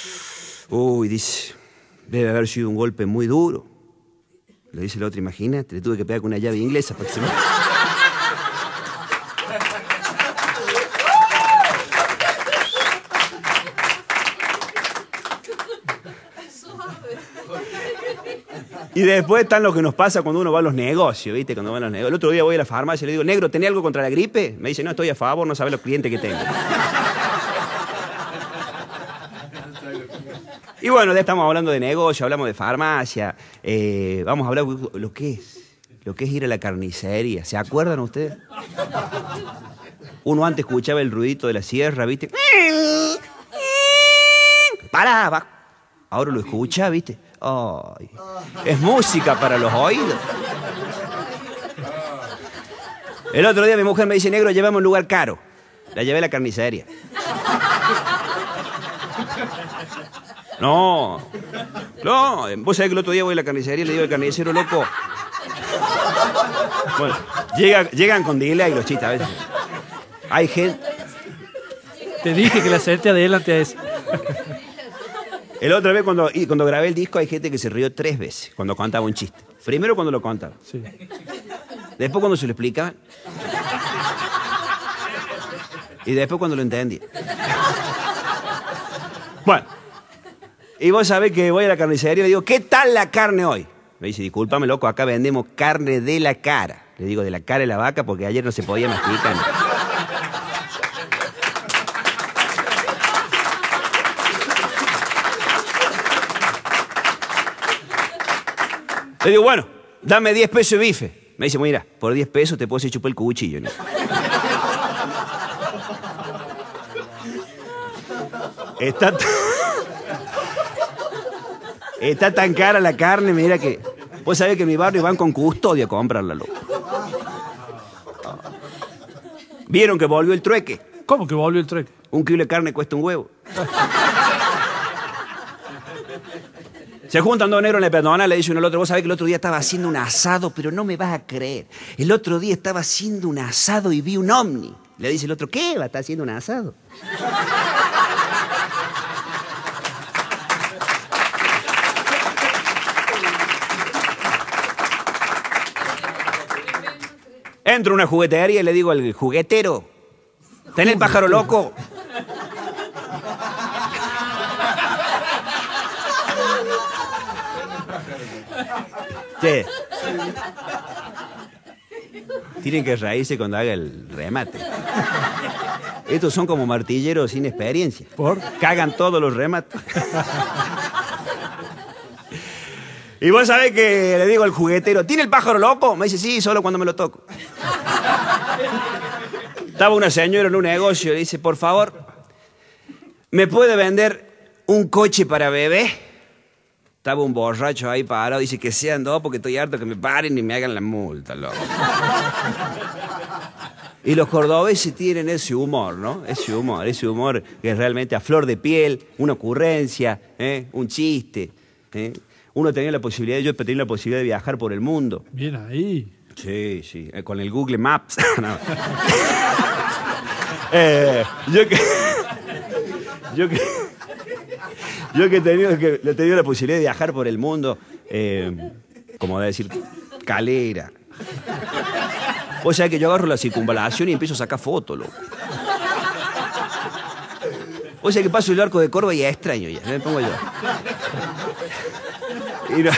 Uy, dice, debe haber sido un golpe muy duro. Le dice el otro, imagínate, le tuve que pegar con una llave inglesa para que se me... Y después están lo que nos pasa cuando uno va a los negocios, ¿viste? Cuando va a los negocios. El otro día voy a la farmacia y le digo, negro, ¿tenés algo contra la gripe? Me dice, no, estoy a favor, no sabés los clientes que tengo. Y bueno, ya estamos hablando de negocio, hablamos de farmacia, vamos a hablar de lo que es ir a la carnicería. ¿Se acuerdan ustedes? Uno antes escuchaba el ruidito de la sierra, ¿viste? Paraba. Ahora lo escucha, ¿viste? Ay, es música para los oídos. El otro día mi mujer me dice, negro, llévame a un lugar caro. La llevé a la carnicería. No, vos sabés que el otro día voy a la carnicería y le digo al carnicero, loco. Bueno, llegan con delay los chistes a veces. Hay gente... Te dije que la senté adelante a eso. El otra vez cuando grabé el disco hay gente que se rió 3 veces cuando contaba un chiste. Primero cuando lo contaba. Sí. Después cuando se lo explicaban. Y después cuando lo entendí. Bueno. Y vos sabés que voy a la carnicería y le digo, ¿qué tal la carne hoy? Me dice, discúlpame, loco, acá vendemos carne de la cara. Le digo, de la cara de la vaca porque ayer no se podía masticar. Le digo, bueno, dame 10 pesos de bife. Me dice, mira, por 10 pesos te puedo hacer chupar el cuchillo, ¿no? Está tan cara la carne, mira que... Vos sabés que en mi barrio van con custodia a comprarla, loco. ¿Vieron que volvió el trueque? ¿Cómo que volvió el trueque? 1 kilo de carne cuesta un huevo. Se juntan 2 negros en la peatonal, le dice uno al otro, vos sabés que el otro día estaba haciendo un asado, pero no me vas a creer. El otro día estaba haciendo un asado y vi un ovni. Le dice el otro, ¿qué? ¿Va a estar haciendo un asado? Entro a una juguetería y le digo al juguetero, ¿tenés el pájaro loco? Sí. Tienen que reírse cuando haga el remate. Estos son como martilleros sin experiencia. ¿Por? Cagan todos los remates. Y vos sabés que le digo al juguetero, ¿tiene el pájaro loco? Me dice, sí, solo cuando me lo toco. Estaba una señora en un negocio y dice, por favor, ¿me puede vender un coche para bebé? Estaba un borracho ahí parado, dice que sean 2 porque estoy harto que me paren y me hagan la multa, loco. Y los cordobeses tienen ese humor, ¿no? Ese humor que es realmente a flor de piel, una ocurrencia, un chiste. Yo tenía la posibilidad de viajar por el mundo. Bien ahí. Sí, con el Google Maps. No. Yo que he tenido la posibilidad de viajar por el mundo, como decir, calera. O sea que yo agarro la circunvalación y empiezo a sacar fotos, loco. O sea que paso el arco de Córdoba y es extraño ya, me pongo yo. Y no.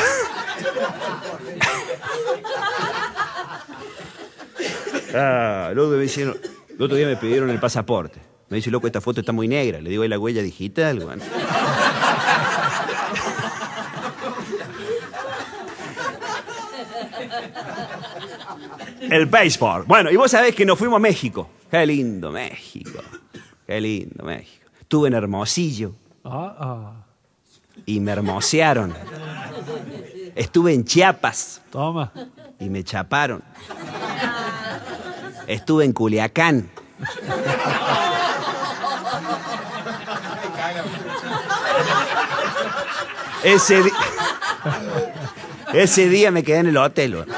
El otro día me pidieron el pasaporte. Me dice, loco, esta foto está muy negra. Le digo, ¿es la huella digital, güey? El béisbol. Bueno, y vos sabés que nos fuimos a México. Qué lindo México. Qué lindo México. Estuve en Hermosillo. Y me hermosearon. Estuve en Chiapas. Toma. Y me chaparon. Estuve en Culiacán. Ese día me quedé en el hotel, ¿no?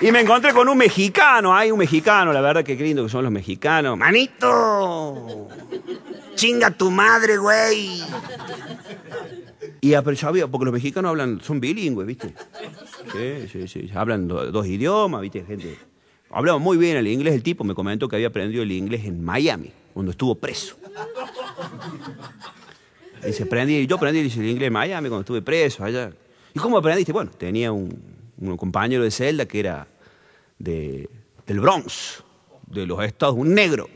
Y me encontré con un mexicano, un mexicano, la verdad que lindo que son los mexicanos. ¡Manito! ¡Chinga tu madre, güey! Y pero sabía, porque los mexicanos son bilingües, ¿viste? Sí. Hablan dos idiomas, ¿viste? Gente. Hablaba muy bien el inglés. El tipo me comentó que había aprendido el inglés en Miami, cuando estuvo preso. Dice, yo aprendí el inglés en Miami cuando estuve preso allá. ¿Y cómo aprendiste? Bueno, tenía un compañero de celda que era del Bronx, de los Estados Unidos, un negro.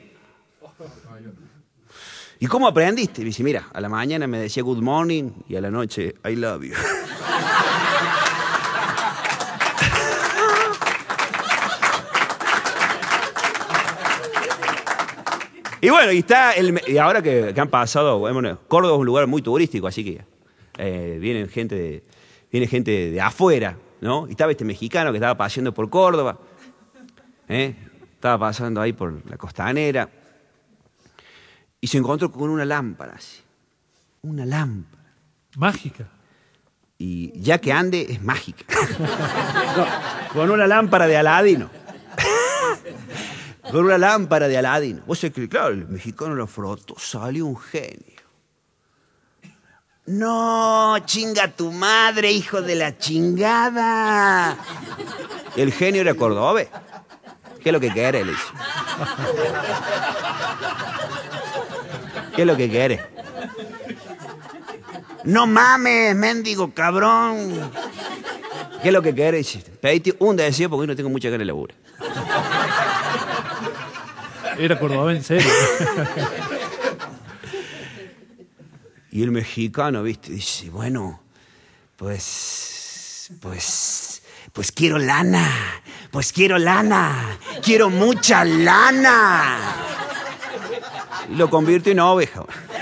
¿Y cómo aprendiste? Dice, mira, a la mañana me decía good morning y a la noche I love you. Y bueno, y ahora que han pasado, bueno, Córdoba es un lugar muy turístico, así que viene gente de afuera, ¿no? Y estaba este mexicano que estaba paseando por Córdoba, estaba pasando ahí por la costanera. Y se encontró con una lámpara, así. Una lámpara. Mágica. Y ya que ande, es mágica. No, con una lámpara de Aladino. Con una lámpara de Aladino. Vos sabés que, claro, el mexicano lo frotó, salió un genio. No, chinga tu madre, hijo de la chingada. El genio era cordobés. ¿Qué es lo que quiere? Le dice. ¿Qué es lo que quiere? No mames, mendigo cabrón. ¿Qué es lo que quiere? Pedite un deseo porque hoy no tengo mucha ganas de laburo. Era cordobés en serio. Y el mexicano, ¿viste? Dice, bueno, pues quiero lana. Pues quiero lana. Quiero mucha lana. Y lo convirtió en oveja.